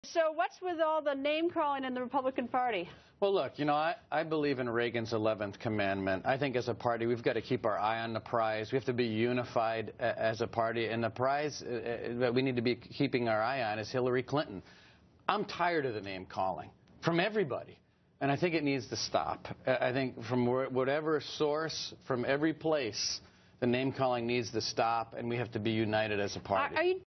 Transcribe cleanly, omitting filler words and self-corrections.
So what's with all the name-calling in the Republican Party? Well, look, you know, I believe in Reagan's 11th Commandment. I think as a party, we've got to keep our eye on the prize. We have to be unified as a party. And the prize that we need to be keeping our eye on is Hillary Clinton. I'm tired of the name-calling from everybody. And I think it needs to stop. I think from whatever source, from every place, the name-calling needs to stop, and we have to be united as a party.